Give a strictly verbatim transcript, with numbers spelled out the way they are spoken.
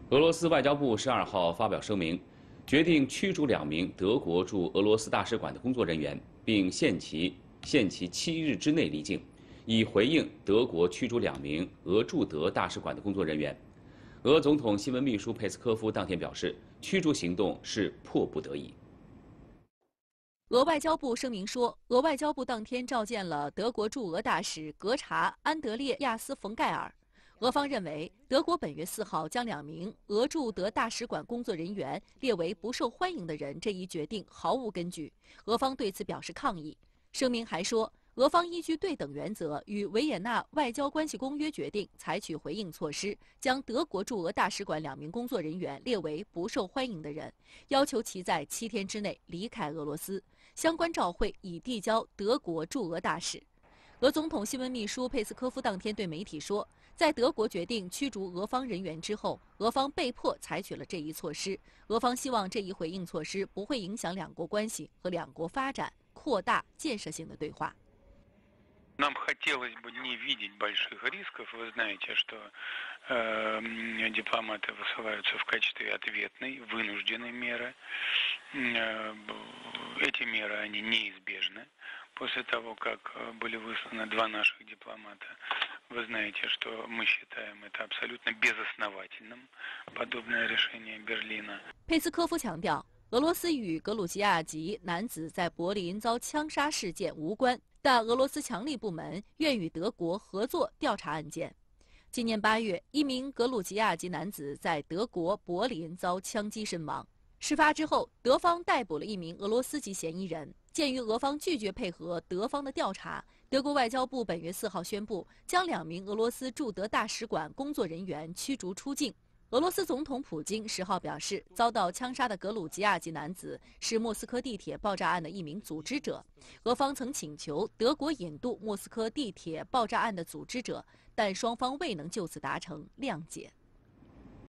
俄罗斯外交部十二号发表声明，决定驱逐两名德国驻俄罗斯大使馆的工作人员，并限其限期七日之内离境，以回应德国驱逐两名俄驻德大使馆的工作人员。俄总统新闻秘书佩斯科夫当天表示，驱逐行动是迫不得已。 俄外交部声明说，俄外交部当天召见了德国驻俄大使格查·安德烈亚斯·冯盖尔。俄方认为，德国本月四号将两名俄驻德大使馆工作人员列为不受欢迎的人这一决定毫无根据，俄方对此表示抗议。声明还说，俄方依据对等原则与维也纳外交关系公约决定，采取回应措施，将德国驻俄大使馆两名工作人员列为不受欢迎的人，要求其在七天之内离开俄罗斯。 相关照会已递交德国驻俄大使。俄总统新闻秘书佩斯科夫当天对媒体说，在德国决定驱逐俄方人员之后，俄方被迫采取了这一措施。俄方希望这一回应措施不会影响两国关系和两国发展，扩大建设性的对话。 Нам хотелось бы не видеть больших рисков. Вы знаете, что э, дипломаты высылаются в качестве ответной, вынужденной меры. Э, эти меры, они неизбежны. После того, как были высланы два наших дипломата, вы знаете, что мы считаем это абсолютно безосновательным, подобное решение Берлина. 佩斯科夫强调，俄罗斯与格鲁吉亚籍男子在柏林遭枪杀事件无关。 但俄罗斯强力部门愿与德国合作调查案件。今年八月，一名格鲁吉亚籍男子在德国柏林遭枪击身亡。事发之后，德方逮捕了一名俄罗斯籍嫌疑人。鉴于俄方拒绝配合德方的调查，德国外交部本月四号宣布将两名俄罗斯驻德大使馆工作人员驱逐出境。 俄罗斯总统普京十号表示，遭到枪杀的格鲁吉亚籍男子是莫斯科地铁爆炸案的一名组织者。俄方曾请求德国引渡莫斯科地铁爆炸案的组织者，但双方未能就此达成谅解。